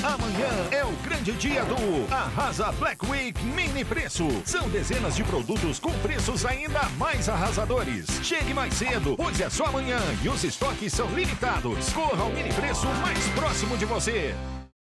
Amanhã é o grande dia do Arrasa Black Week Mini Preço. São dezenas de produtos com preços ainda mais arrasadores. Chegue mais cedo, pois é só amanhã e os estoques são limitados. Corra ao mini preço mais próximo de você.